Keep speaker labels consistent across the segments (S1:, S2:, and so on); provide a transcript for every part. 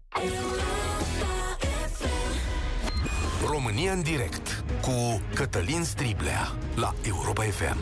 S1: România în direct cu Cătălin Striblea la Europa FM.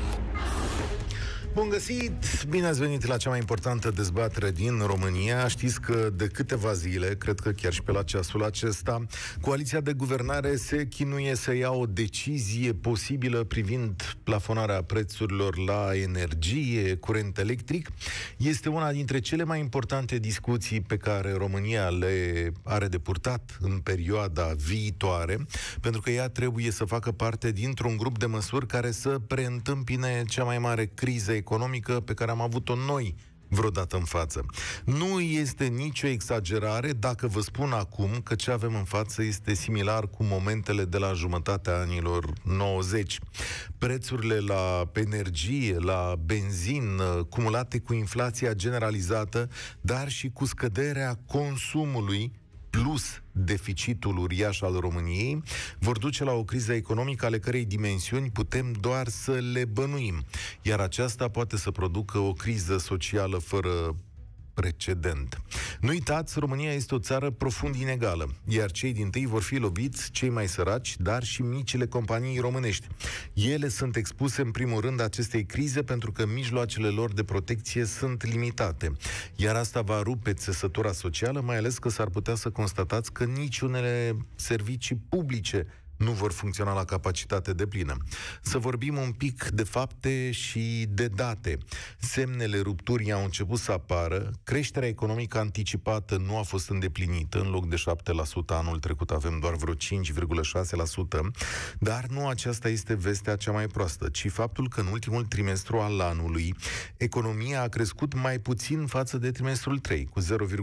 S2: Bun găsit! Bine ați venit la cea mai importantă dezbatere din România. Știți că de câteva zile, cred că chiar și pe la ceasul acesta, coaliția de guvernare se chinuie să ia o decizie posibilă privind plafonarea prețurilor la energie, curent electric. Este una dintre cele mai importante discuții pe care România le are de purtat în perioada viitoare, pentru că ea trebuie să facă parte dintr-un grup de măsuri care să preîntâmpine cea mai mare criză economică pe care am avut-o noi vreodată în față. Nu este nicio exagerare dacă vă spun acum că ce avem în față este similar cu momentele de la jumătatea anilor 90. Prețurile la energie, la benzin, cumulate cu inflația generalizată, dar și cu scăderea consumului, plus deficitul uriaș al României, vor duce la o criză economică ale cărei dimensiuni putem doar să le bănuim. Iar aceasta poate să producă o criză socială fără precedent. Nu uitați, România este o țară profund inegală, iar cei dintâi vor fi loviți cei mai săraci, dar și micile companii românești. Ele sunt expuse în primul rând acestei crize pentru că mijloacele lor de protecție sunt limitate. Iar asta va rupe țesătura socială, mai ales că s-ar putea să constatați că nici unele servicii publice nu vor funcționa la capacitate deplină. Să vorbim un pic de fapte și de date. Semnele rupturii au început să apară, creșterea economică anticipată nu a fost îndeplinită, în loc de 7% anul trecut avem doar vreo 5,6%, dar nu aceasta este vestea cea mai proastă, ci faptul că în ultimul trimestru al anului economia a crescut mai puțin față de trimestrul 3, cu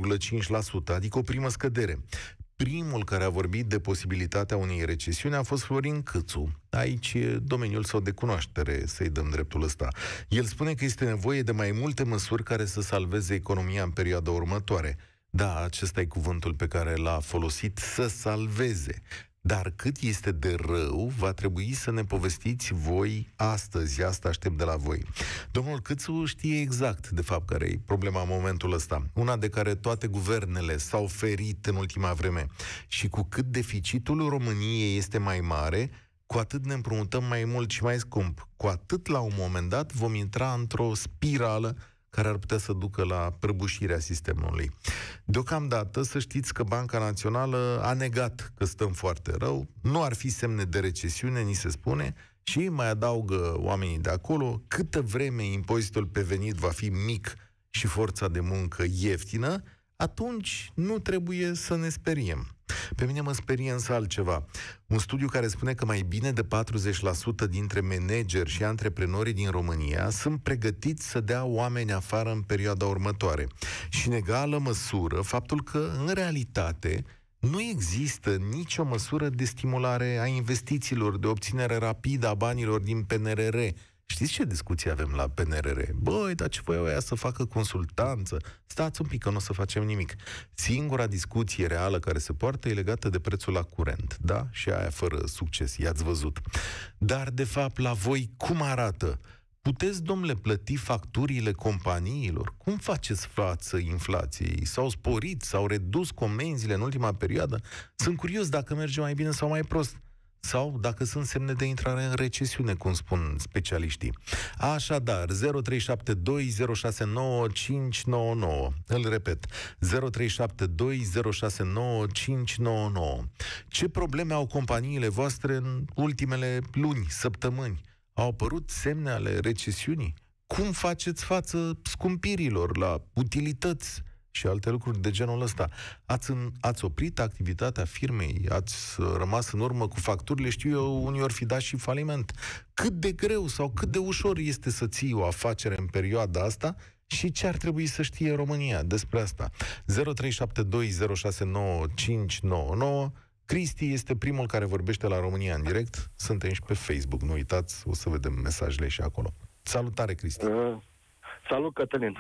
S2: 0,5%, adică o primă scădere. Primul care a vorbit de posibilitatea unei recesiuni a fost Florin Câțu. Aici e domeniul său de cunoaștere, să-i dăm dreptul ăsta. El spune că este nevoie de mai multe măsuri care să salveze economia în perioada următoare. Da, acesta e cuvântul pe care l-a folosit, să salveze. Dar cât este de rău, va trebui să ne povestiți voi astăzi. Asta aștept de la voi. Domnul Câțu știe exact, de fapt, care e problema în momentul ăsta. Una de care toate guvernele s-au ferit în ultima vreme. Și cu cât deficitul României este mai mare, cu atât ne împrumutăm mai mult și mai scump. Cu atât, la un moment dat, vom intra într-o spirală care ar putea să ducă la prăbușirea sistemului. Deocamdată, să știți că Banca Națională a negat că stăm foarte rău, nu ar fi semne de recesiune, ni se spune, și mai adaugă oamenii de acolo, câtă vreme impozitul pe venit va fi mic și forța de muncă ieftină, atunci nu trebuie să ne speriem. Pe mine mă sperie însă altceva. Un studiu care spune că mai bine de 40% dintre manageri și antreprenorii din România sunt pregătiți să dea oameni afară în perioada următoare. Și în egală măsură, faptul că, în realitate, nu există nicio măsură de stimulare a investițiilor, de obținere rapidă a banilor din PNRR. Știți ce discuții avem la PNRR? Băi, dar ce voiau aia să facă consultanță? Stați un pic că nu o să facem nimic. Singura discuție reală care se poartă e legată de prețul la curent, da? Și aia fără succes, i-ați văzut. Dar, de fapt, la voi cum arată? Puteți, domnule, plăti facturile companiilor? Cum faceți față inflației? S-au sporit, s-au redus comenzile în ultima perioadă? Sunt curios dacă merge mai bine sau mai prost. Sau dacă sunt semne de intrare în recesiune, cum spun specialiștii. Așadar, 0372069599. Îl repet, 0372069599. Ce probleme au companiile voastre în ultimele luni, săptămâni? Au apărut semne ale recesiunii? Cum faceți față scumpirilor la utilități și alte lucruri de genul ăsta? Ați oprit activitatea firmei? Ați rămas în urmă cu facturile? Știu eu, unii ori fi dat și faliment. Cât de greu sau cât de ușor este să ții o afacere în perioada asta și ce ar trebui să știe România despre asta? 0372069599. Cristi este primul care vorbește la România în direct. Suntem și pe Facebook, nu uitați, o să vedem mesajele și acolo. Salutare, Cristi!
S3: Salut, Cătălin!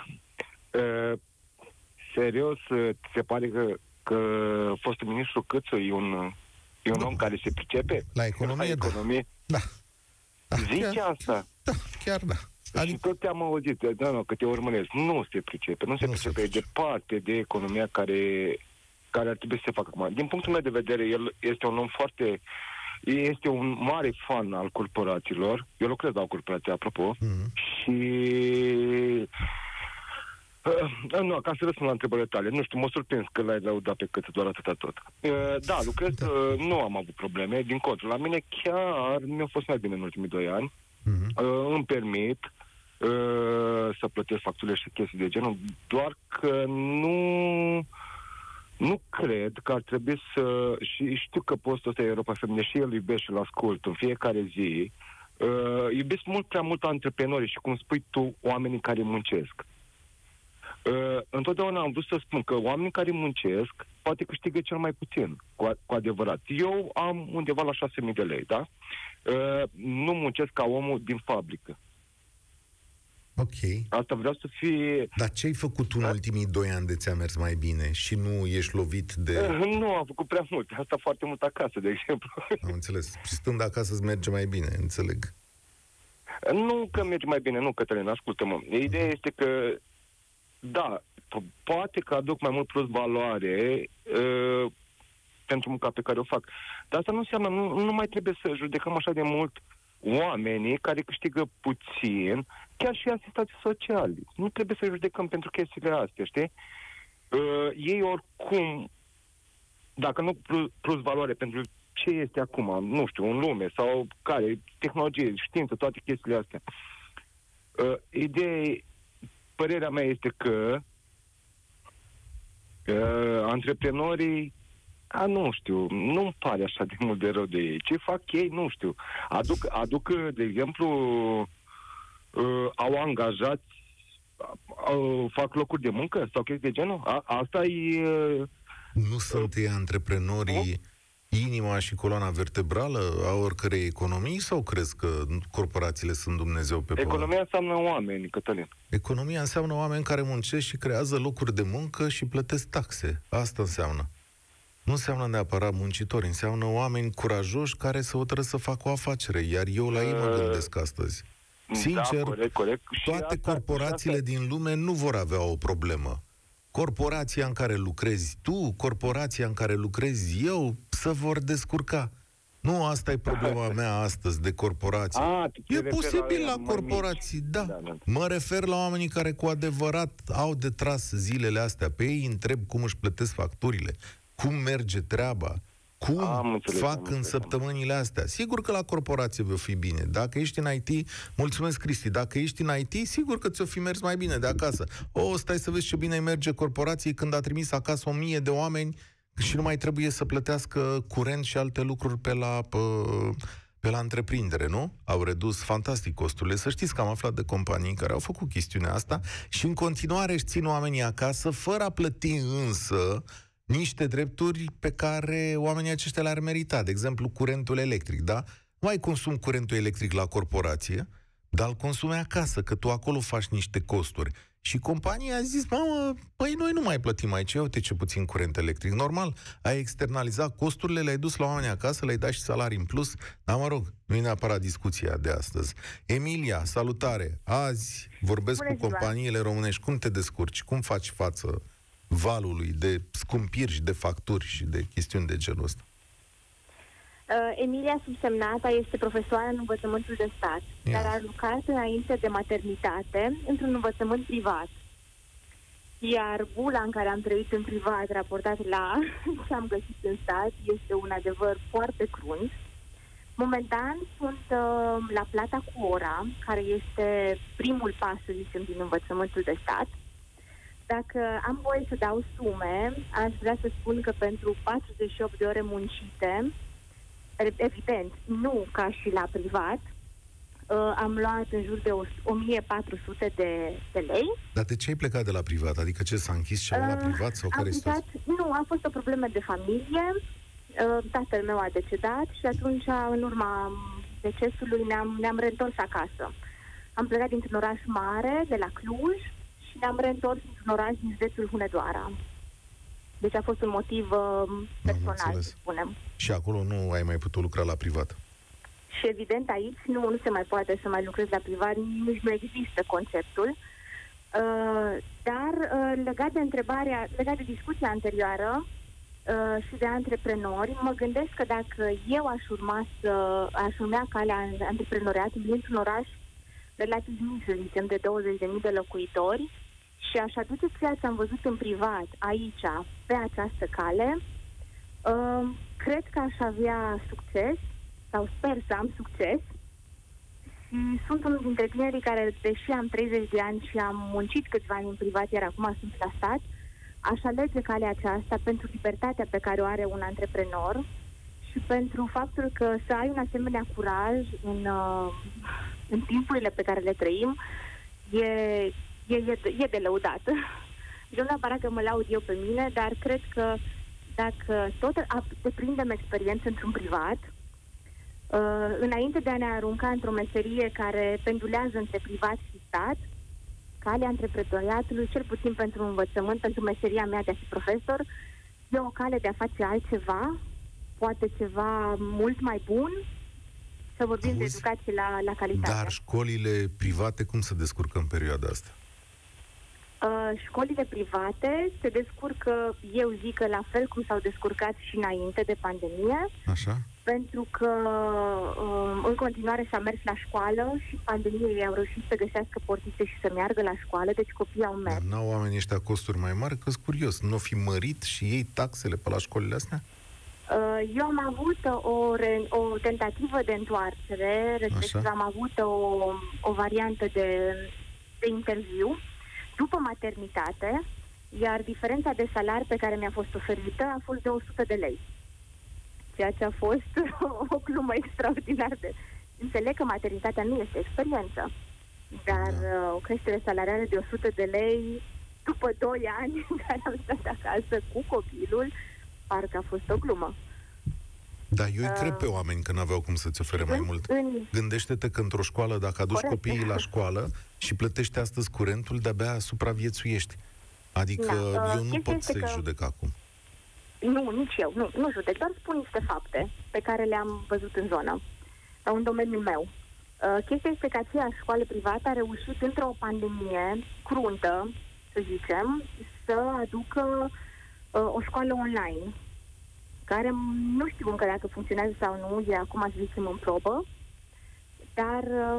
S3: Serios, ți se pare că fostul ministru Câțu e un om care se pricepe?
S2: La economie, da.
S3: Zice asta?
S2: Da, chiar da.
S3: Și tot te-am auzit, că te urmăresc. Nu se pricepe, nu se pricepe. E departe de economia care care ar trebui să se facă acum. Din punctul meu de vedere, el este un om este un mare fan al corporațiilor. Eu lucrez la o corporație, apropo, și... nu, ca să răspund la întrebările tale. Nu știu, mă surprins că l-ai lăudat pe cât doar atâta tot. Da, lucrez, nu am avut probleme, din contră. La mine chiar mi-a fost mai bine în ultimii 2 ani. Îmi permit să plătesc facturile și chestii de genul, doar că nu cred că ar trebui să... Și știu că postul ăsta e Europa FM, și el iubesc și-l ascult în fiecare zi. Iubesc mult prea mult antreprenorii și, cum spui tu, oamenii care muncesc. Întotdeauna am vrut să spun că oamenii care muncesc poate câștigă cel mai puțin, cu adevărat. Eu am undeva la 6.000 de lei, da? Nu muncesc ca omul din fabrică.
S2: Ok.
S3: Asta vreau să fie...
S2: Dar ce ai făcut tu în ultimii 2 ani de ți-a mers mai bine și nu ești lovit de...
S3: Nu, am făcut prea mult. Asta foarte mult acasă, de exemplu.
S2: Am înțeles. Și stând acasă îți merge mai bine, înțeleg.
S3: Nu că merge mai bine, nu, Cătălin, ascultă-mă. Ideea este că, da, poate că aduc mai mult plus valoare pentru munca pe care o fac. Dar asta nu înseamnă, nu mai trebuie să judecăm așa de mult oamenii care câștigă puțin, chiar și asistații sociali. Nu trebuie să judecăm pentru chestiile astea, știi? Ei oricum, dacă nu plus valoare pentru ce este acum, nu știu, în lume, sau care, tehnologie, știință, toate chestiile astea. Ideea, părerea mea este că antreprenorii, nu știu, nu-mi pare așa de mult de rău de ei. Ce fac ei, nu știu. Aduc de exemplu, au angajați, fac locuri de muncă sau chestii de genul? Asta e...
S2: Nu sunt ei antreprenorii inima și coloana vertebrală a oricărei economii, sau crezi că corporațiile sunt Dumnezeu pe pământ?
S3: Economia înseamnă oameni, Cătălin.
S2: Economia înseamnă oameni care muncesc și creează locuri de muncă și plătesc taxe. Asta înseamnă. Nu înseamnă neapărat muncitori, înseamnă oameni curajoși care se hotărăsc să facă o afacere, iar eu la ei mă gândesc astăzi. Sincer,
S3: da, corect.
S2: Toate corporațiile din lume nu vor avea o problemă. Corporația în care lucrezi tu, corporația în care lucrez eu, se vor descurca. Nu, asta e problema mea astăzi de corporații. E posibil la corporații, da. Mă refer la oamenii care cu adevărat au de tras zilele astea. Pe ei întreb cum își plătesc facturile, cum merge treaba, cum fac în săptămânile astea. Sigur că la corporație va fi bine. Dacă ești în IT, mulțumesc, Cristi, dacă ești în IT, sigur că ți-o fi mers mai bine de acasă. Stai să vezi ce bine îi merge corporației când a trimis acasă 1000 de oameni și nu mai trebuie să plătească curent și alte lucruri pe la întreprindere, nu? Au redus fantastic costurile. Să știți că am aflat de companii care au făcut chestiunea asta și în continuare își țin oamenii acasă, fără a plăti însă niște drepturi pe care oamenii aceștia le-ar merita. De exemplu, curentul electric, da? Nu ai consum curentul electric la corporație, dar îl consumi acasă, că tu acolo faci niște costuri. Și compania a zis, păi noi nu mai plătim aici, uite ce puțin curent electric. Normal, ai externalizat costurile, le-ai dus la oamenii acasă, le-ai dat și salarii în plus, dar mă rog, nu e neapărat discuția de astăzi. Emilia, salutare! Azi vorbesc cu companiile românești. Cum te descurci? Cum faci față valului de scumpiri și de facturi și de chestiuni de genul ăsta?
S4: Emilia subsemnata este profesoară în învățământul de stat, dar a lucrat înainte de maternitate într-un învățământ privat. Iar bula în care am trăit în privat, raportat la ce am găsit în stat, este un adevăr foarte crunt. Momentan sunt la plata cu ora, care este primul pas, să zicem, din învățământul de stat. Dacă am voie să dau sume, aș vrea să spun că pentru 48 de ore muncite, evident, nu ca și la privat, am luat în jur de 1400 de lei. Dar
S2: de ce ai plecat de la privat? Adică ce, s-a închis ceva la privat? Sau care
S4: nu, a fost o problemă de familie. Tatăl meu a decedat și atunci, în urma decesului, ne-am reîntors acasă. Am plecat dintr-un oraș mare, de la Cluj, și ne-am reîntors într-un oraș din județul Hunedoara. Deci a fost un motiv personal, să spunem.
S2: Și acolo nu ai mai putut lucra la privat?
S4: Și evident aici nu se mai poate să mai lucrezi la privat, nici nu există conceptul. Dar legat de discuția anterioară, și de antreprenori, mă gândesc că dacă eu aș urmea calea antreprenoriatului într-un oraș relativ mic, să zicem, de 20.000 de locuitori, și aș aduce ceea ce am văzut în privat aici, pe această cale, cred că aș avea succes, sau sper să am succes. Și sunt unul dintre tinerii care, deși am 30 de ani și am muncit câțiva ani în privat, iar acum sunt la stat, aș alege calea aceasta pentru libertatea pe care o are un antreprenor și pentru faptul că să ai un asemenea curaj în timpurile pe care le trăim e de lăudat. Eu nu neapărat că mă laud eu pe mine, dar cred că dacă tot deprindem experiență într-un privat, înainte de a ne arunca într-o meserie care pendulează între privat și stat, calea antreprenoriatului, cel puțin pentru învățământ, pentru meseria mea de a fi profesor, e o cale de a face altceva, poate ceva mult mai bun, să vorbim de educație la calitate.
S2: Dar școlile private cum se descurcă în perioada asta?
S4: Școlile private se descurcă, eu zic că la fel cum s-au descurcat și înainte de pandemie.
S2: Așa?
S4: Pentru că în continuare s-a mers la școală și pandemiei au reușit să găsească portițe și să meargă la școală, deci copiii au mers.
S2: Dar n-au oamenii ăștia costuri mai mari? Că-s curios, nu o fi mărit și ei taxele pe la școlile astea?
S4: Eu am avut o tentativă de întoarcere, respectiv am avut o variantă de interviu după maternitate, iar diferența de salar pe care mi-a fost oferită a fost de 100 de lei. Ceea ce a fost o glumă extraordinar de... Înțeleg că maternitatea nu este experiență, dar o creștere salarială de 100 de lei după 2 ani în care am stat acasă cu copilul, parcă a fost o glumă.
S2: Da, eu îi cred pe oameni că n-aveau cum să-ți ofere mai mult. Gândește-te că într-o școală, dacă aduci copiii la școală și plătești astăzi curentul, de-abia supraviețuieți. Adică eu nu pot să-i judec acum.
S4: Nu, nici eu. Nu judec, doar spun niște fapte pe care le-am văzut în zonă, în domeniul meu. Chestia este că aceeași școală privată a reușit într-o pandemie cruntă, să zicem, să aducă o școală online, care nu știu încă dacă funcționează sau nu, e acum, să zicem, în probă, dar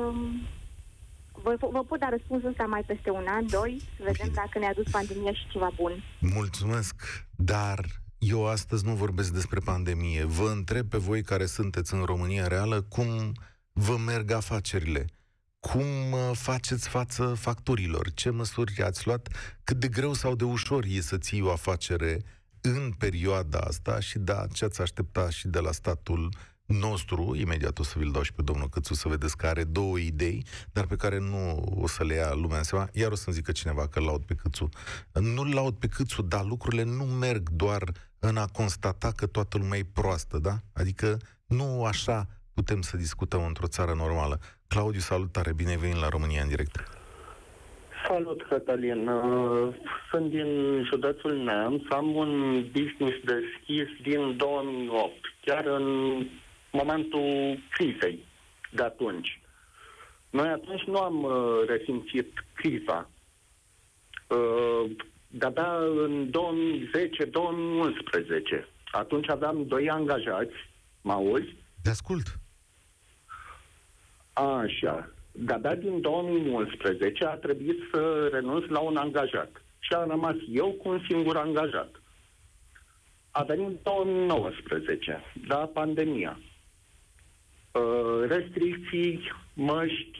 S4: vă pot da răspunsul ăsta mai peste un an, 2, să vedem dacă ne-a adus pandemia și ceva bun.
S2: Mulțumesc, dar eu astăzi nu vorbesc despre pandemie. Vă întreb pe voi care sunteți în România reală cum vă merg afacerile. Cum faceți față facturilor? Ce măsuri ați luat? Cât de greu sau de ușor e să ții o afacere în perioada asta și ce ați aștepta și de la statul nostru? Imediat o să vi-l dau și pe domnul Cățu să vedeți că are 2 idei, dar pe care nu o să le ia lumea în seama. Iar o să-mi zică cineva că laud pe Cățu. Nu-l laud pe Cățu, dar lucrurile nu merg doar în a constata că toată lumea e proastă, da? Adică nu așa putem să discutăm într-o țară normală. Claudiu, salutare, bine ai venit la România în direct.
S5: Salut, Cătălin. Sunt din județul Neamț, am un business deschis din 2008, chiar în momentul crizei de atunci. Noi atunci nu am resimțit criza. De-abia în 2010-2011, atunci aveam 2 angajați, mă auzi?
S2: Te ascult.
S5: Așa. De-abia din 2011 a trebuit să renunț la un angajat. Și am rămas eu cu un singur angajat. A venit 2019, da, pandemia. Restricții, măști,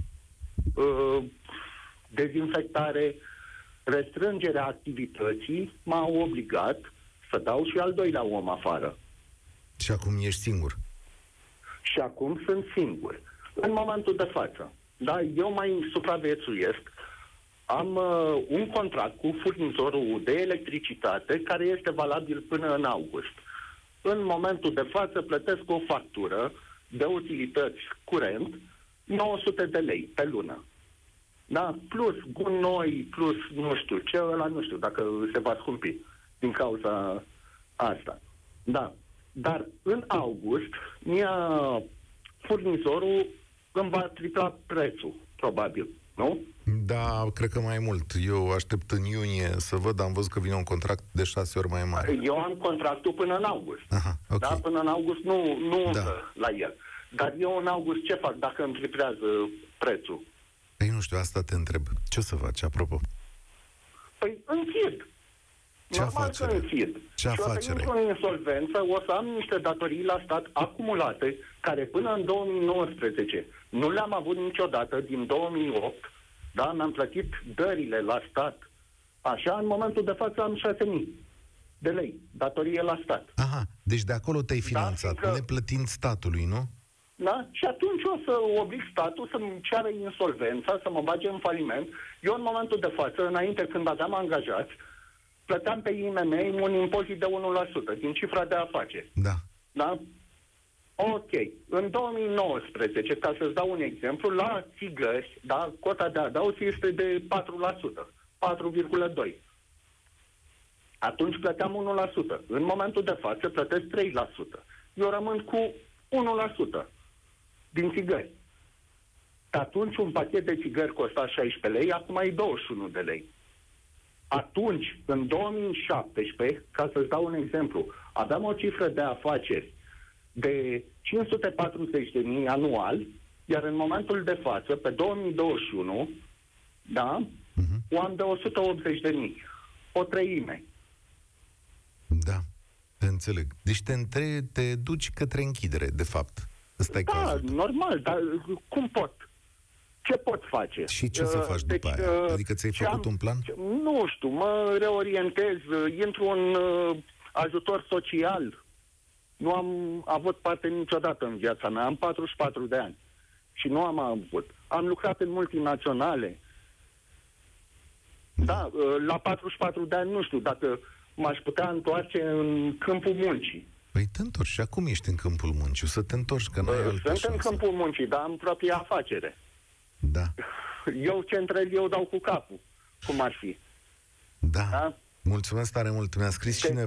S5: dezinfectare, restrângerea activității m-au obligat să dau și al 2-lea om afară.
S2: Și acum ești singur.
S5: Și acum sunt singur. În momentul de față. Da, eu mai supraviețuiesc. Am un contract cu furnizorul de electricitate care este valabil până în august. În momentul de față plătesc o factură de utilități curent 900 de lei pe lună. Da? Plus gunoi, plus nu știu ce, ăla nu știu dacă se va scumpi din cauza asta. Da. Dar în august furnizorul îmi va tripla prețul, probabil, nu?
S2: Da, cred că mai mult. Eu aștept în iunie să văd, am văzut că vine un contract de 6 ori mai mare.
S5: Eu am contractul până în august.
S2: Aha, okay.
S5: Da? Până în august nu la el. Dar eu în august ce fac dacă îmi triplează prețul?
S2: Păi nu știu, asta te întreb. Ce o să faci, apropo?
S5: Păi închid.
S2: Ce afacere? Ce afacere?
S5: Și o să intru în insolvență, o să am niște datorii la stat acumulate, care până în 2019 nu le-am avut niciodată, din 2008, da? Mi-am plătit dările la stat. Așa, în momentul de față am 6.000 de lei datorie la stat.
S2: Aha, deci de acolo te-ai finanțat,
S5: Da,
S2: neplătind statului, nu?
S5: Da? Și atunci o să oblig statul să-mi ceară insolvența, să mă bage în faliment. Eu în momentul de față, înainte când aveam angajați, plăteam pe IMM un impozit de 1% din cifra de afaceri.
S2: Da.
S5: Da? Ok. În 2019, ca să-ți dau un exemplu, la țigări, da, cota de adaos este de 4%, 4,2%. Atunci plăteam 1%. În momentul de față plătesc 3%. Eu rămân cu 1% din țigări. Atunci un pachet de țigări costa 16 lei, acum e 21 de lei. Atunci, în 2017, ca să-ți dau un exemplu, aveam o cifră de afaceri de 540.000 anual, iar în momentul de față, pe 2021, da, o am de 180.000. O treime.
S2: Da, te înțeleg. Deci te duci către închidere, de fapt. Ăsta e cazul.
S5: Normal, dar cum pot? Ce pot face?
S2: Și ce să faci după aia? Adică ți-ai făcut un plan?
S5: Nu știu, mă reorientez, intru în ajutor social. Nu am avut parte niciodată în viața mea. Am 44 de ani și nu am avut. Am lucrat în multinaționale. Da, la 44 de ani nu știu dacă m-aș putea întoarce în câmpul muncii.
S2: Păi te întorci și acum ești în câmpul muncii. O să te întorci, că n-ai altă
S5: Sunt
S2: șansă.
S5: în câmpul muncii, dar am propria afacere.
S2: Da.
S5: Eu ce întreb, eu dau cu capul. Cum ar fi?
S2: Da.
S5: Da?
S2: Mulțumesc tare mult. Mi-a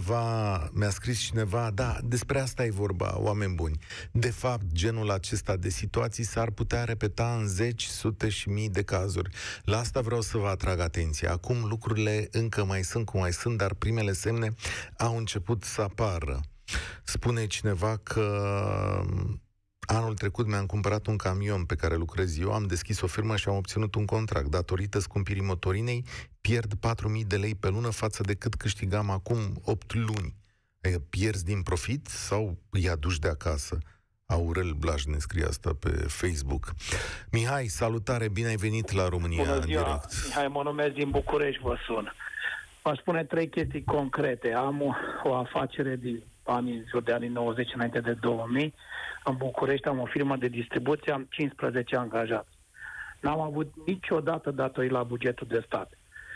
S2: scris cineva, da, despre asta e vorba, oameni buni. De fapt, genul acesta de situații s-ar putea repeta în zeci, sute și mii de cazuri. La asta vreau să vă atrag atenția. Acum lucrurile încă mai sunt cum mai sunt, dar primele semne au început să apară. Spune cineva că anul trecut mi-am cumpărat un camion pe care lucrez eu, am deschis o firmă și am obținut un contract. Datorită scumpirii motorinei, pierd 4.000 de lei pe lună față de cât câștigam acum 8 luni. Pierzi din profit sau îi aduci de acasă? Aurel Blaj ne scrie asta pe Facebook. Mihai, salutare, bine ai venit la România
S6: Bună
S2: în
S6: ziua,
S2: direct.
S6: Mihai, mă numesc din București, vă sun. Vă spune 3 chestii concrete. Am o afacere de anii 90 înainte de 2000. În București am o firmă de distribuție, am 15 angajați. N-am avut niciodată datorii la bugetul de stat.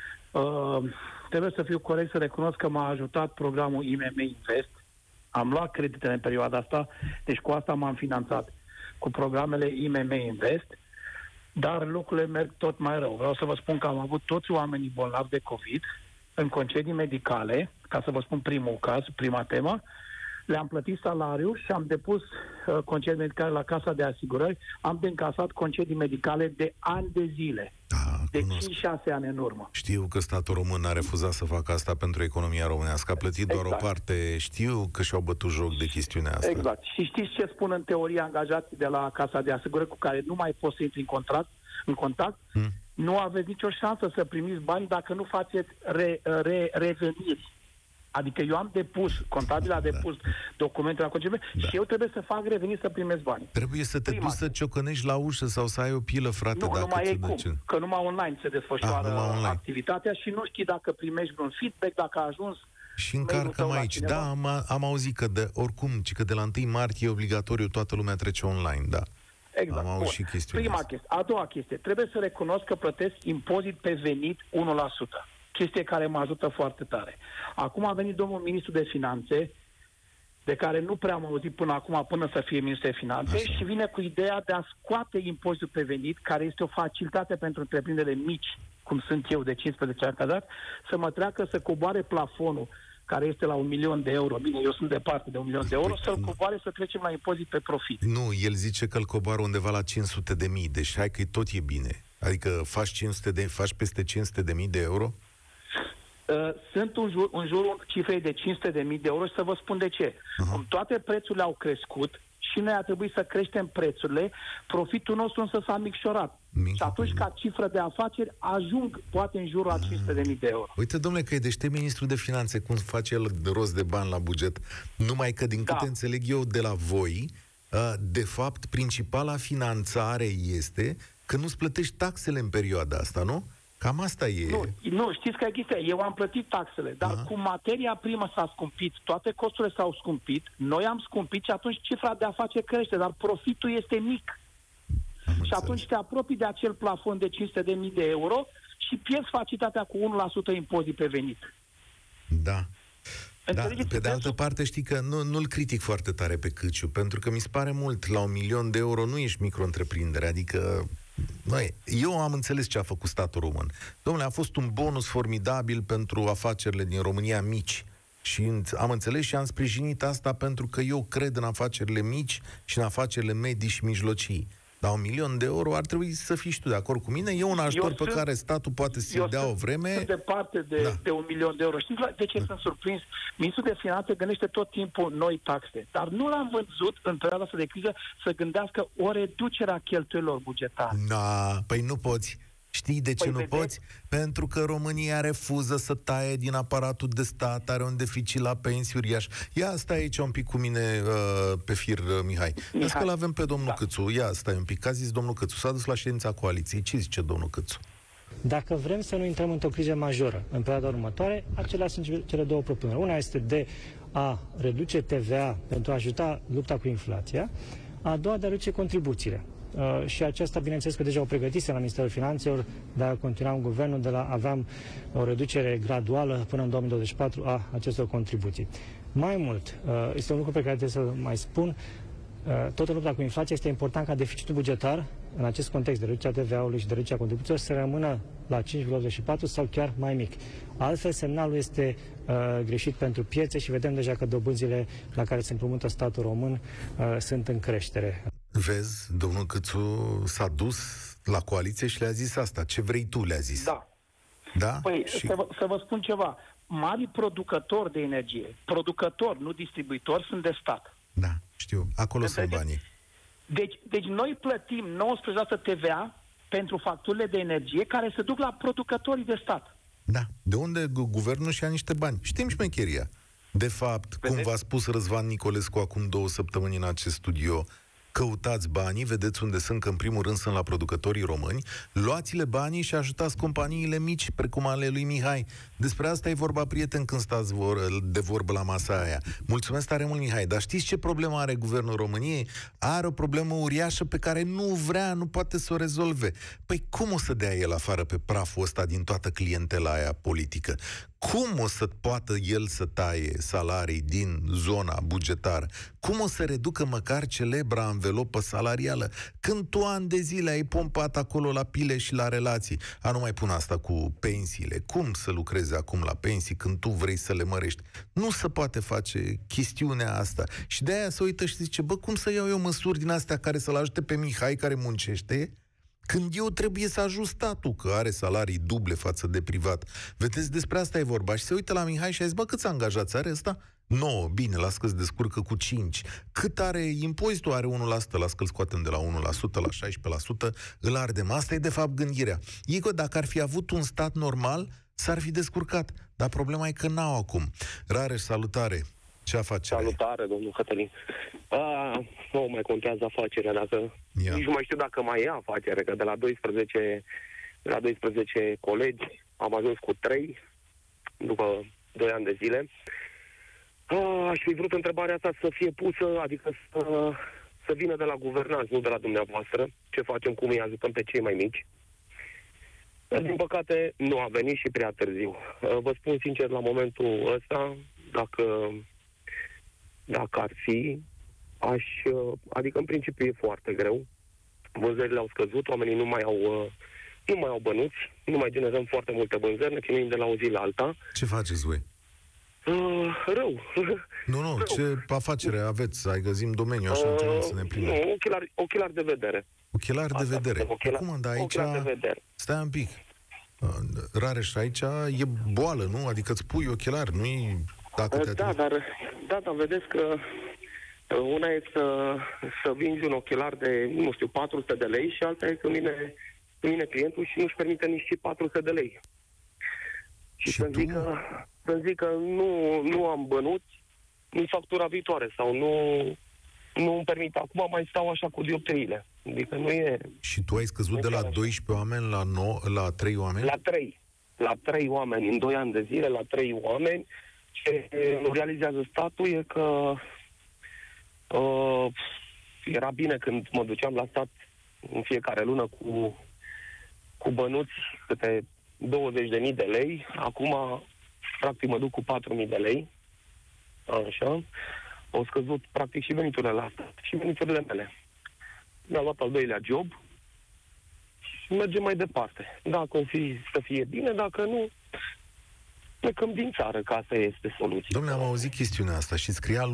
S6: Trebuie să fiu corect să recunosc că m-a ajutat programul IMM Invest. Am luat creditele în perioada asta, deci cu asta m-am finanțat cu programele IMM Invest, dar lucrurile merg tot mai rău. Vreau să vă spun că am avut toți oamenii bolnavi de COVID în concedii medicale, ca să vă spun primul caz, prima temă, le-am plătit salariul și am depus concedii medicale la Casa de Asigurări, am încasat concedii medicale de ani de zile. De 5-6 ani în urmă.
S2: Știu că statul român a refuzat să facă asta pentru economia românească. A plătit doar o parte. Știu că și-au bătut joc de chestiunea asta.
S6: Exact. Și știți ce spun în teorie angajații de la Casa de Asigurări cu care nu mai poți să intri în contact? Nu aveți nicio șansă să primiți bani dacă nu faceți reveniri. Adică eu am depus, contabil a depus documentele la concediu și eu trebuie să fac reveniri să primesc bani.
S2: Trebuie să te duci să ciocănești la ușă sau să ai o pilă, frate.
S6: Nu,
S2: dacă
S6: nu mai e cum, că numai online se desfășoară activitatea și nu știi dacă primești un feedback, dacă a ajuns.
S2: Și încarcăm aici. Da, am auzit că că de la 1 martie e obligatoriu, toată lumea trece online, da.
S6: Exact.
S2: Am auzit și chestiunea
S6: Prima chestie. A doua chestie. Trebuie să recunosc că plătesc impozit pe venit 1%. Chestie care mă ajută foarte tare. Acum a venit domnul ministru de finanțe, de care nu prea am auzit până acum, până să fie ministru de finanțe, și vine cu ideea de a scoate impozitul pe venit, care este o facilitate pentru întreprinderile mici, cum sunt eu de 15 ani cazat, să mă treacă să coboare plafonul, care este la 1.000.000 de euro. Bine, eu sunt departe de 1.000.000 de euro, să-l coboare, să trecem la impozit pe profit.
S2: Nu, el zice că îl coboară undeva la 500.000, deci hai că tot e bine. Adică faci peste 500.000 de euro?
S6: Sunt în jurul cifrei de 500.000 de euro și să vă spun de ce. Cum toate prețurile au crescut și noi a trebuit să creștem prețurile, profitul nostru însă s-a micșorat. Și atunci, ca cifră de afaceri, ajung poate în jurul a 500.000 de euro.
S2: Uite, domnule, că e deștept ministrul de finanțe, cum face el rost de bani la buget. Numai că, din câte înțeleg eu de la voi, de fapt, principala finanțare este că nu-ți plătești taxele în perioada asta, nu? Cam asta e.
S6: Nu, știți că există. Eu am plătit taxele, dar cum materia primă s-a scumpit, toate costurile s-au scumpit, noi am scumpit și atunci cifra de afaceri crește, dar profitul este mic. Și atunci te apropii de acel plafon de 500.000 de euro și pierzi facilitatea cu 1% impozit pe venit.
S2: Da. Da, pe de altă parte, știi că nu-l critic foarte tare pe Câciu, pentru că mi se pare mult. La 1.000.000 de euro nu ești micro-întreprindere, adică... eu am înțeles ce a făcut statul român. Dom'le, a fost un bonus formidabil pentru afacerile din România mici. Și am înțeles și am sprijinit asta pentru că eu cred în afacerile mici și în afacerile medii și mijlocii. Dar 1.000.000 de euro ar trebui să fii și tu de acord cu mine. E un ajutor pe care statul poate să-i dea o vreme.
S6: Sunt departe de 1.000.000 de euro. Știți de ce sunt surprins? Ministrul de Finanțe gândește tot timpul noi taxe. Dar nu l-am văzut în perioada asta de criză să gândească o reducere a cheltuielor bugetare.
S2: Păi nu poți. Știi de ce nu poți? Pentru că România refuză să taie din aparatul de stat, are un deficit la pensii uriaș. Ia stai aici un pic cu mine pe fir, Mihai. Vezi că l-avem pe domnul Câțu. Ia stai un pic. Că a zis domnul Câțu. S-a dus la ședința coaliției. Ce zice domnul Câțu?
S7: Dacă vrem să nu intrăm într-o criză majoră în perioada următoare, acelea sunt cele două propuneri. Una este de a reduce TVA pentru a ajuta lupta cu inflația, a doua de a reduce contribuțiile. Și aceasta, bineînțeles că deja o pregătise la Ministerul Finanțelor, dar continuam guvernul aveam o reducere graduală până în 2024 a acestor contribuții. Mai mult, este un lucru pe care trebuie să mai spun, tot în lupta cu inflația este important ca deficitul bugetar, în acest context de reducerea TVA-ului și de reducerea contribuțiilor, să rămână la 5,84 sau chiar mai mic. Altfel, semnalul este greșit pentru piețe și vedem deja că dobânzile la care se împrumută statul român sunt în creștere.
S2: Vezi, domnul Câțu s-a dus la coaliție și le-a zis asta. Ce vrei tu, le-a zis. Da?
S6: Păi, să vă spun ceva. Mari producători de energie, producători, nu distribuitori, sunt de stat.
S2: Da, știu. Acolo sunt banii.
S6: Deci noi plătim 19% TVA pentru facturile de energie care se duc la producătorii de stat.
S2: Da. De unde guvernul și-a niște bani. Știm șmecheria. De fapt, cum v-a spus Răzvan Nicolescu acum 2 săptămâni în acest studio, căutați banii, vedeți unde sunt, că în primul rând sunt la producătorii români, luați-le banii și ajutați companiile mici, precum ale lui Mihai. Despre asta e vorba, prieten, când stați de vorbă la masa aia. Mulțumesc tare mult, Mihai, dar știți ce problemă are guvernul României? Are o problemă uriașă pe care nu poate să o rezolve. Păi cum o să dea el afară pe praful ăsta din toată clientela aia politică? Cum o să poată el să taie salarii din zona bugetară? Cum o să reducă măcar celebra anvelopă salarială? Când tu ani de zile ai pompat acolo la pile și la relații. Nu mai pun asta cu pensiile. Cum să lucrezi acum la pensii când tu vrei să le mărești? Nu se poate face chestiunea asta. Și de aia se uită și zice, cum să iau eu măsuri din astea care să-l ajute pe Mihai care muncește, când eu trebuie să ajut statul, că are salarii duble față de privat. Vedeți, despre asta e vorba. Și se uită la Mihai și a zis, câți angajați are ăsta? 9, bine, las că se descurcă cu 5. Cât are impozitul? Are 1%, las că îl scoatem de la 1% la 16%, îl ardem. Asta e de fapt gândirea. E că dacă ar fi avut un stat normal, s-ar fi descurcat. Dar problema e că n-au acum. Rareș, salutare! Ce afacere?
S8: Salutare, domnul Cătălin. Nu mai contează afacerea, nici nu mai știu dacă mai e afacere, că de la 12 colegi am ajuns cu 3 după 2 ani de zile. Aș fi vrut întrebarea asta să fie pusă, adică să vină de la guvernanți, nu de la dumneavoastră. Ce facem, cum îi ajutăm pe cei mai mici? Din păcate, nu a venit și prea târziu. Vă spun sincer, la momentul ăsta, dacă ar fi, adică în principiu e foarte greu. Vânzările au scăzut, oamenii nu mai au bănuți, nu mai generăm foarte multe vânzări, ne chinuim de la o zi la alta.
S2: Ce faceți voi?
S8: Rău.
S2: Nu, rău. Ce afacere aveți? Ai găsim domeniul, așa încercăm să ne plimbăm.
S8: Ochelari de vedere.
S2: Ochelari de vedere. Acum, da, aici...
S8: Ochelari de vedere.
S2: Stai un pic. Rareș, aici e boală, nu? Adică îți pui ochelari, nu-i...
S8: Dar vedeți că una e să vinzi un ochelar de, 400 de lei și alta e când vine clientul și nu-și permite nici 400 de lei. Și să-mi zic că nu am bănuți, nu-i factura viitoare sau nu îmi permit. Acum mai stau așa cu dioptriile. Adică nu e...
S2: Și tu ai scăzut de la 12 oameni la 3 oameni?
S8: La 3 oameni, în 2 ani de zile, la 3 oameni. Ce nu realizează statul e că era bine când mă duceam la stat în fiecare lună cu bănuți câte 20.000 de lei. Acum, practic, mă duc cu 4.000 de lei. Așa. Au scăzut, practic, și veniturile la stat și veniturile mele. Mi-a luat al 2-lea job și mergem mai departe. Dacă o fi să fie bine, dacă nu, plecăm din țară, că asta este soluția.
S2: Dom'le, am auzit chestiunea asta și scria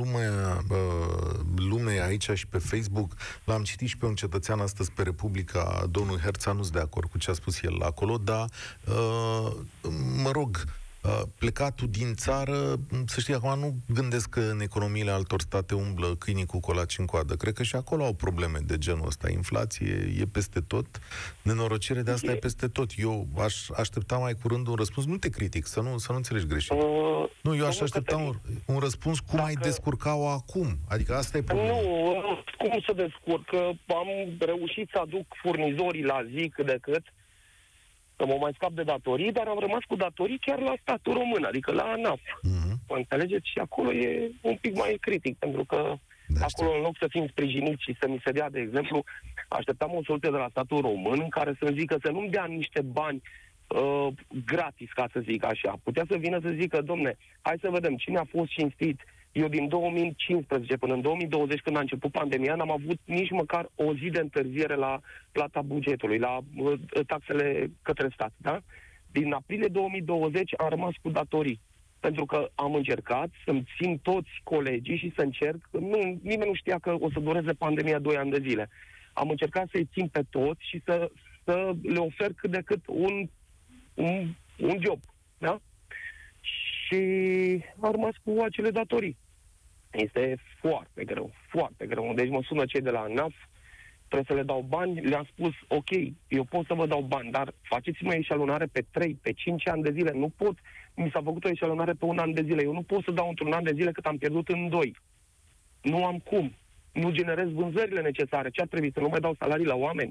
S2: lume aici și pe Facebook. L-am citit și pe un cetățean astăzi pe Republica, domnul Herța, nu-s de acord cu ce a spus el acolo, dar, mă rog, plecatul din țară, să știi, acum nu gândesc că în economiile altor state umblă câinii cu colaci în coadă. Cred că și acolo au probleme de genul ăsta. Inflație e peste tot, nenorocire de asta e peste tot. Eu aș aștepta mai curând un răspuns, nu te critic, să nu înțelegi greșit. Nu, eu aș aștepta un răspuns cum ai descurca-o acum. Adică asta e problema.
S8: Nu, cum să descurc? Că am reușit să aduc furnizorii la zi cât de cât, să mă mai scap de datorii, dar am rămas cu datorii chiar la statul român, adică la ANAF. Înțelegeți? Și acolo e un pic mai critic, pentru că acolo, în loc să fim sprijiniți și să mi se dea, de exemplu, așteptam o soluție de la statul român în care să-mi zică să nu-mi dea niște bani gratis, ca să zic așa. Putea să vină să zică, domne, hai să vedem cine a fost cinstit. Eu din 2015 până în 2020, când a început pandemia, n-am avut nici măcar o zi de întârziere la plata bugetului, la taxele către stat, da? Din aprilie 2020 am rămas cu datorii, pentru că am încercat să-mi țin toți colegii și să încerc, nimeni nu știa că o să dureze pandemia 2 ani de zile. Am încercat să-i țin pe toți și să le ofer cât de cât un job, da? Și am rămas cu acele datorii. Este foarte greu, foarte greu. Deci mă sună cei de la ANAF, trebuie să le dau bani, le-am spus, ok, eu pot să vă dau bani, dar faceți-mă eșalonare pe 3, pe 5 ani de zile. Nu pot, mi s-a făcut o eșalonare pe 1 an de zile. Eu nu pot să dau într-un an de zile cât am pierdut în 2. Nu am cum. Nu generez vânzările necesare. Ce ar trebui? Să nu mai dau salarii la oameni?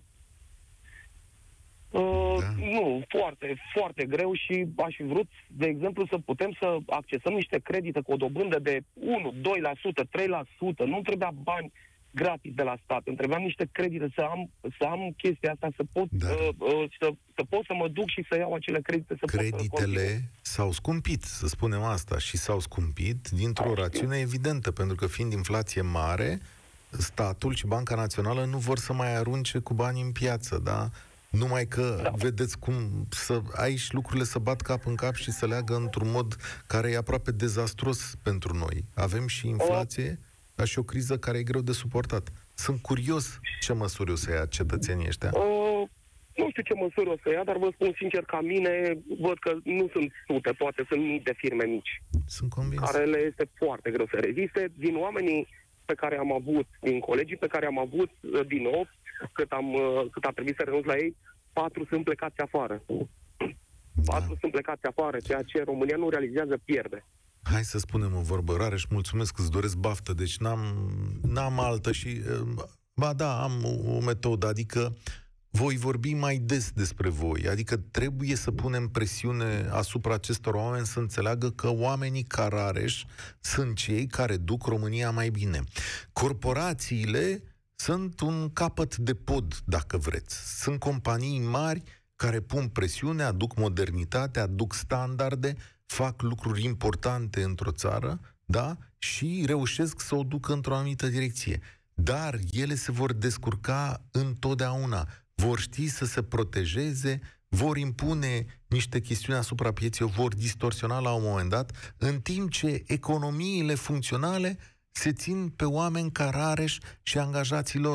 S8: Nu, foarte, foarte greu și aș fi vrut, de exemplu, să putem să accesăm niște credite cu o dobândă de 1, 2%, 3%. Nu trebuia bani gratis de la stat. Îmi trebuia niște credite să am chestia asta, să pot să mă duc și să iau acele credite.
S2: Creditele s-au scumpit, să spunem asta, și s-au scumpit dintr-o rațiune evidentă, pentru că fiind inflație mare, statul și Banca Națională nu vor să mai arunce cu bani în piață, da? Numai că vedeți cum aici lucrurile se bat cap în cap și se leagă într-un mod care e aproape dezastruos pentru noi. Avem și inflație, dar și o criză care e greu de suportat. Sunt curios ce măsuri o să ia cetățenii ăștia.
S8: Nu știu ce măsuri o să ia, dar vă spun sincer, ca mine, văd că nu sunt sute, poate sunt mii de firme mici.
S2: Sunt convins.
S8: Care le este foarte greu să reziste. Din oamenii pe care am avut, din colegii pe care am avut, din 8, cât a trebuit să renunț la ei, 4 sunt plecați afară. 4 sunt plecați afară, ceea ce România nu realizează pierde.
S2: Hai să spunem o vorbă, Rareș, mulțumesc, îți doresc baftă, deci n-am altă și... Ba da, am o metodă, adică voi vorbi mai des despre voi, adică trebuie să punem presiune asupra acestor oameni să înțeleagă că oamenii ca Rareș sunt cei care duc România mai bine. Corporațiile sunt un capăt de pod, dacă vreți. Sunt companii mari care pun presiune, aduc modernitate, aduc standarde, fac lucruri importante într-o țară, da? Și reușesc să o ducă într-o anumită direcție. Dar ele se vor descurca întotdeauna. Vor ști să se protejeze, vor impune niște chestiuni asupra pieței, o vor distorsiona la un moment dat, în timp ce economiile funcționale se țin pe oameni ca Rareș și angajații lor.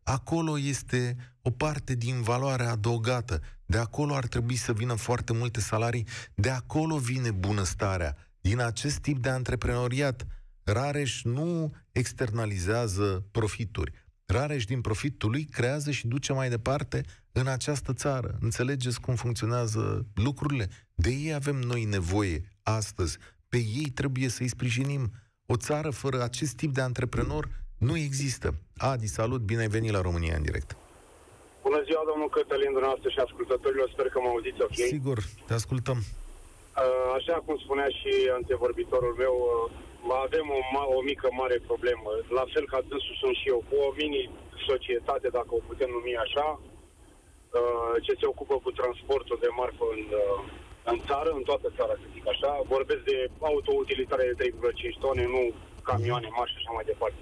S2: Acolo este o parte din valoarea adăugată. De acolo ar trebui să vină foarte multe salarii. De acolo vine bunăstarea. Din acest tip de antreprenoriat. Rareș nu externalizează profituri. Rareș din profitul lui creează și duce mai departe în această țară. Înțelegeți cum funcționează lucrurile? De ei avem noi nevoie astăzi. Pe ei trebuie să-i sprijinim. O țară fără acest tip de antreprenor nu există. Adi, salut, bine ai venit la România în direct.
S9: Bună ziua, domnul Cătălin, dumneavoastră și ascultătorilor, sper că mă auziți ok.
S2: Sigur, te ascultăm.
S9: Așa cum spunea și antevorbitorul meu, avem o mică mare problemă. La fel ca dânsul sunt și eu, cu o mini-societate, dacă o putem numi așa, ce se ocupă cu transportul de marfă în țară, în toată țara, să zic așa. Vorbesc de autoutilitare de 3,5 tone, nu camioane mari și așa mai departe.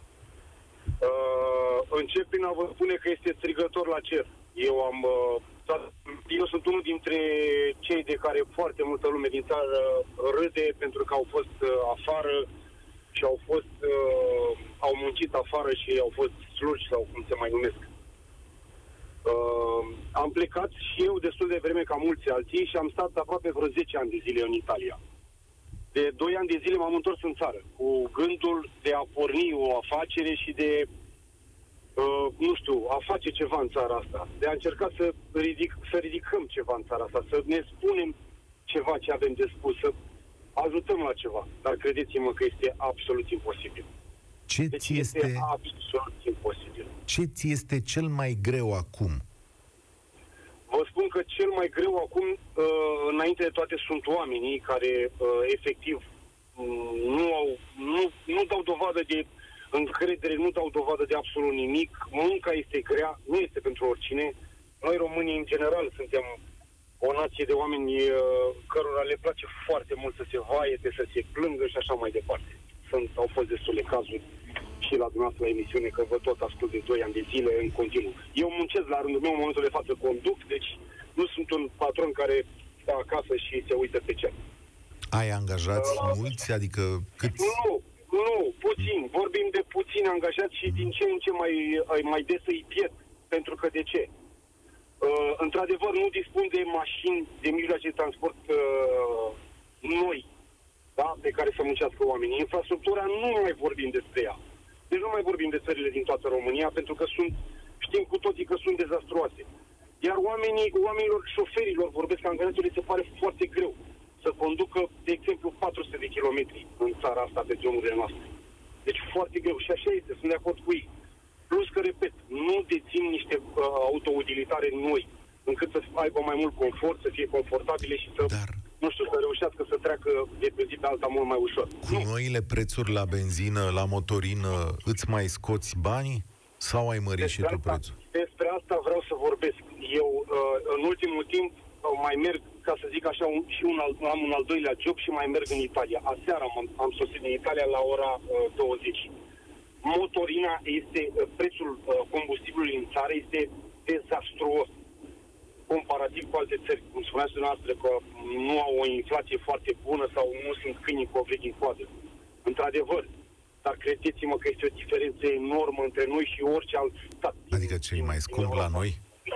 S9: Încep prin a vă spune că este strigător la cer. Eu sunt unul dintre cei de care foarte multă lume din țară râde pentru că au fost afară și au muncit afară și au fost slugi sau cum se mai numesc. Am plecat și eu destul de vreme ca mulți alții și am stat aproape vreo 10 ani de zile în Italia. De 2 ani de zile m-am întors în țară cu gândul de a porni o afacere și de a face ceva în țara asta, de a încerca să ridicăm ceva în țara asta, să ne spunem ceva ce avem de spus, să ajutăm la ceva. Dar credeți-mă că este absolut imposibil. Este absolut imposibil.
S2: Ce ți este cel mai greu acum?
S9: Vă spun că cel mai greu acum, înainte de toate, sunt oamenii care efectiv nu dau dovadă de încredere, nu dau dovadă de absolut nimic. Munca este grea, nu este pentru oricine. Noi românii, în general, suntem o nație de oameni cărora le place foarte mult să se vaiete, să se plângă și așa mai departe. Au fost destule cazuri și la dumneavoastră la emisiune, că vă tot ascult de 2 ani de zile în continuu. Eu muncesc la rândul meu, în momentul de față conduc, deci nu sunt un patron care stă acasă și se uită pe cer.
S2: Ai angajați mulți? Adică câți?
S9: Nu, puțin. Vorbim de puțini angajați și din ce în ce mai des îi pierd. Pentru că de ce? Într-adevăr, nu dispun de mașini, de mijloace de transport noi, da? Pe care să muncească oamenii. Infrastructura nu mai vorbim despre ea. Deci nu mai vorbim de țările din toată România, pentru că știm cu toții că sunt dezastruoase. Iar oamenilor, șoferilor, vorbesc că angajaților, se pare foarte greu să conducă, de exemplu, 400 de kilometri în țara asta pe drumurile noastre. Deci foarte greu. Și așa este, sunt de acord cu ei. Plus că, repet, nu dețin niște autoutilitare noi, încât să aibă mai mult confort, să fie confortabile și să, să reușească să treacă de pe zi pe alta mult mai ușor.
S2: Cu noile prețuri la benzină, la motorină, îți mai scoți banii? Sau ai mărit și tu prețul?
S9: Despre asta vreau să vorbesc. Eu, în ultimul timp, mai merg, ca să zic așa, am un al doilea job și mai merg în Italia. Aseară am sosit în Italia la ora 20. Motorina prețul combustibilului în țară este dezastruos comparativ cu alte țări. Cum spuneați dumneavoastră că nu au o inflație foarte bună sau nu sunt câinii cu o veche în coadă. Într-adevăr. Dar credeți-mă că este o diferență enormă între noi și orice alt stat.
S2: Adică ce e mai scump la noi?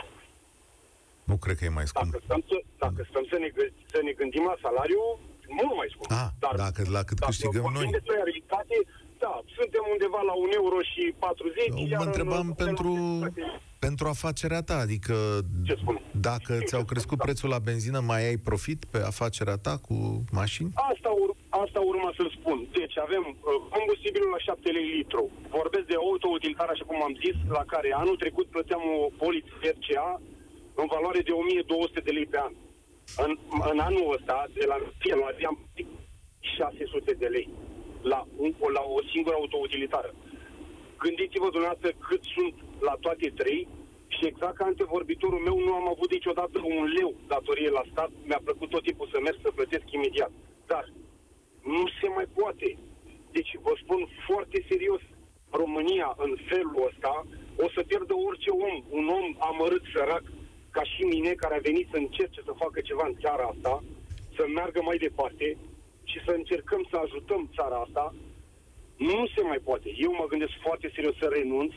S2: Nu cred că e mai scump.
S9: Dacă stăm să ne gândim la salariu, mult mai scump.
S2: Dar la cât câștigăm noi?
S9: Despre realitate, da, suntem undeva la 1,40 €.
S2: Mă întrebam pentru afacerea ta, adică dacă ți-au crescut prețul la benzină, mai ai profit pe afacerea ta cu mașini?
S9: Asta urma să-l spun. Deci avem combustibilul la 7 lei litru. Vorbesc de autoutilitar, așa cum am zis, la care anul trecut plăteam o poliță RCA în valoare de 1200 de lei pe an. În anul ăsta, de la ianuarie, am plătit 600 de lei la o singură autoutilitară. Gândiți-vă dumneavoastră cât sunt la toate trei și exact ca antevorbitorul meu nu am avut niciodată un leu datorie la stat. Mi-a plăcut tot timpul să merg să plătesc imediat. Dar nu se mai poate. Deci vă spun foarte serios, România în felul ăsta o să pierdă orice om, un om amărât, sărac, ca și mine, care a venit să încerce să facă ceva în țara asta, să meargă mai departe și să încercăm să ajutăm țara asta. Nu se mai poate. Eu mă gândesc foarte serios să renunț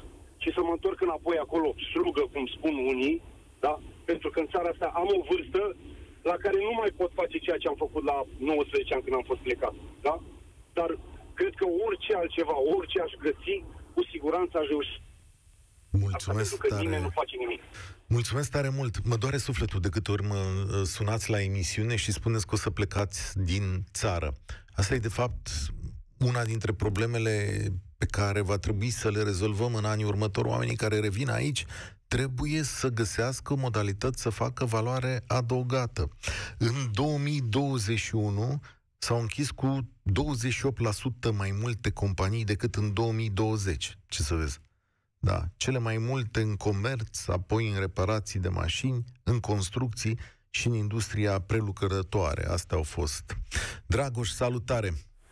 S9: și să mă întorc înapoi acolo, slugă, cum spun unii, da? Pentru că în țara asta am o vârstă la care nu mai pot face ceea ce am făcut la 19 ani când am fost plecat, da? Dar cred că orice altceva, orice aș găsi, cu siguranță aș reuși.
S2: Mulțumesc
S9: pentru că nimeni nu face nimic.
S2: Mulțumesc tare mult. Mă doare sufletul de câte ori mă sunați la emisiune și spuneți că o să plecați din țară. Asta e, de fapt, una dintre problemele pe care va trebui să le rezolvăm în anii următori. Oamenii care revin aici trebuie să găsească modalități să facă valoare adăugată. În 2021 s-au închis cu 28% mai multe companii decât în 2020. Ce să vezi? Da, cele mai multe în comerț, apoi în reparații de mașini, în construcții și în industria prelucrătoare. Astea au fost. Dragoș, salutare!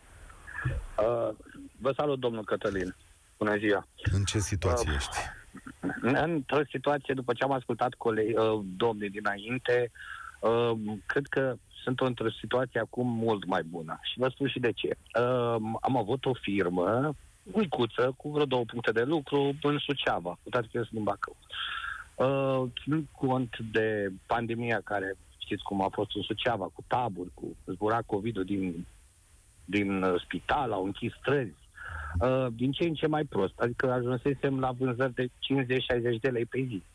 S10: Vă salut, domnul Cătălin. Bună ziua!
S2: În ce situație ești?
S10: Într-o situație, după ce am ascultat domnii dinainte, cred că sunt într-o situație acum mult mai bună. Și vă spun și de ce. Am avut o firmă micuță, cu vreo 2 puncte de lucru în Suceava, cu toate că eu sunt din Bacău. Ținând cont de pandemia care, știți cum a fost în Suceava, cu taburi, cu zbura COVID-ul din spital, au închis străzi, din ce în ce mai prost. Adică ajunsesem la vânzări de 50-60 de lei pe zi.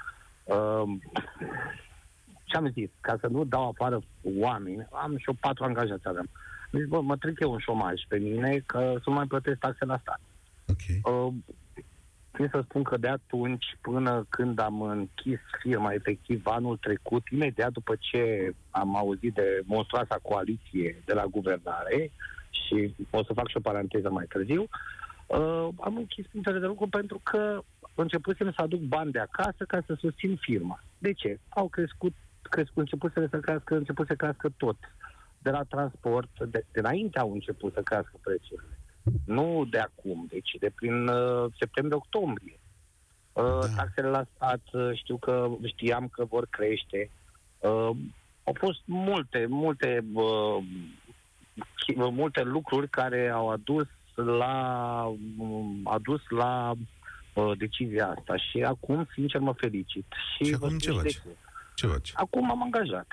S10: Ce am zis? Ca să nu dau afară oameni, am și eu 4 angajați aveam. Deci, mă trec eu un șomaj pe mine, că să mai plătesc taxe la stat.
S2: Okay.
S10: Trebuie să spun că de atunci până când am închis firma efectiv anul trecut, imediat după ce am auzit de monstruoasa coaliție de la guvernare, și o să fac și o paranteză mai târziu, am închis punctele de lucru pentru că începusem să aduc bani de acasă ca să susțin firma. De ce? Au crescut, început să crească tot. De la transport, de înainte au început să crească prețurile. Nu de acum, deci de prin septembrie-octombrie. Taxele la stat știam că vor crește. Au fost multe lucruri care au adus la decizia asta. Și acum, sincer, mă felicit.
S2: Și acum ce faci?
S10: Acum am angajat.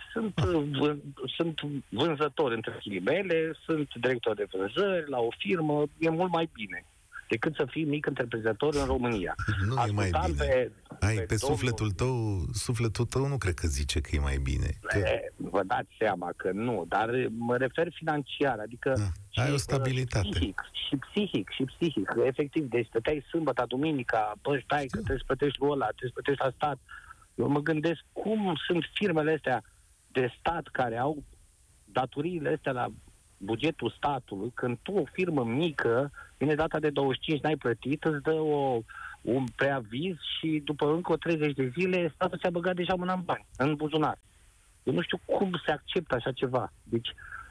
S10: Sunt vânzător între ghilimele, sunt director de vânzări la o firmă, e mult mai bine decât să fii mic întreprinzător în România.
S2: Nu e mai bine. Pe sufletul tău nu cred că zice că e mai bine.
S10: Vă dați seama că nu, dar mă refer financiar, adică
S2: ai o stabilitate.
S10: Și psihic. Efectiv, deci stăteai sâmbătă, duminica, stai că trebuie să plătești lui ăla, trebuie să plătești la stat. Eu mă gândesc cum sunt firmele astea de stat care au datoriile astea la bugetul statului, când tu, o firmă mică, vine data de 25, n-ai plătit, îți dă un preaviz și după încă 30 de zile statul ți-a băgat deja mâna în bani, în buzunar. Eu nu știu cum se acceptă așa ceva. Deci,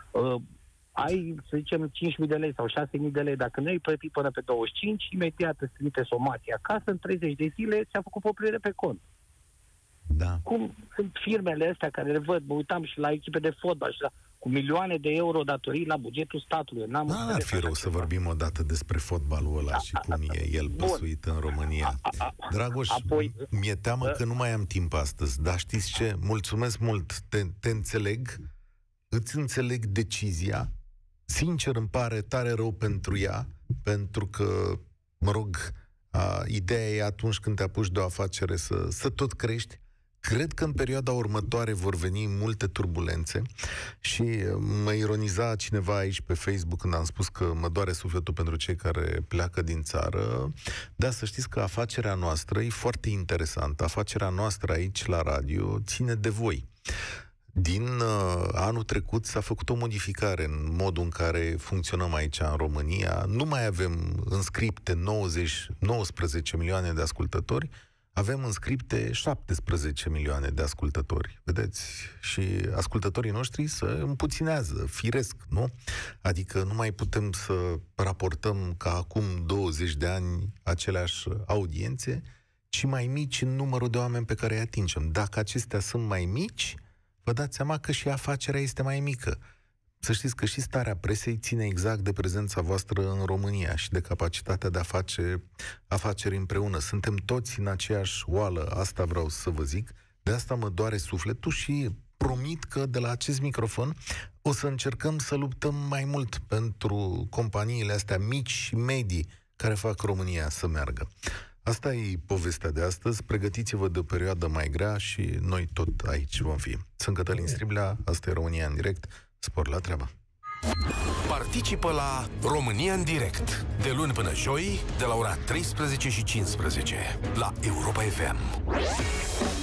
S10: ai, să zicem, 5.000 de lei sau 6.000 de lei, dacă nu ai plătit până pe 25, imediat îți trimite somația acasă, în 30 de zile ți-a făcut poprire pe cont.
S2: Da.
S10: Cum sunt firmele astea care le văd, mă uitam și la echipe de fotbal și cu milioane de euro datorii la bugetul statului.
S2: Ar fi rău să vorbim odată despre fotbalul ăla și cum e el păsuit în România. Dragoș, mi-e teamă că nu mai am timp astăzi, dar știți ce? Mulțumesc mult, te înțeleg, îți înțeleg decizia, sincer îmi pare tare rău pentru ea, pentru că, mă rog, ideea e atunci când te apuci de o afacere să tot crești. Cred că în perioada următoare vor veni multe turbulențe și mă ironiza cineva aici pe Facebook când am spus că mă doare sufletul pentru cei care pleacă din țară. Dar să știți că afacerea noastră e foarte interesantă. Afacerea noastră aici la radio ține de voi. Din anul trecut s-a făcut o modificare în modul în care funcționăm aici în România. Nu mai avem înscripte 19 milioane de ascultători, avem înscripte 17 milioane de ascultători. Vedeți? Și ascultătorii noștri se împuținează, firesc, nu? Adică nu mai putem să raportăm ca acum 20 de ani aceleași audiențe, ci mai mici în numărul de oameni pe care îi atingem. Dacă acestea sunt mai mici, vă dați seama că și afacerea este mai mică. să știți că și starea presei ține exact de prezența voastră în România și de capacitatea de a face afaceri împreună. Suntem toți în aceeași oală, asta vreau să vă zic. De asta mă doare sufletul și promit că de la acest microfon o să încercăm să luptăm mai mult pentru companiile astea mici și medii care fac România să meargă. Asta e povestea de astăzi. Pregătiți-vă de o perioadă mai grea și noi tot aici vom fi. Sunt Cătălin Striblea, asta e România în direct. Spor la treabă!
S1: Participă la România în direct de luni până joi de la ora 13:15 la Europa FM.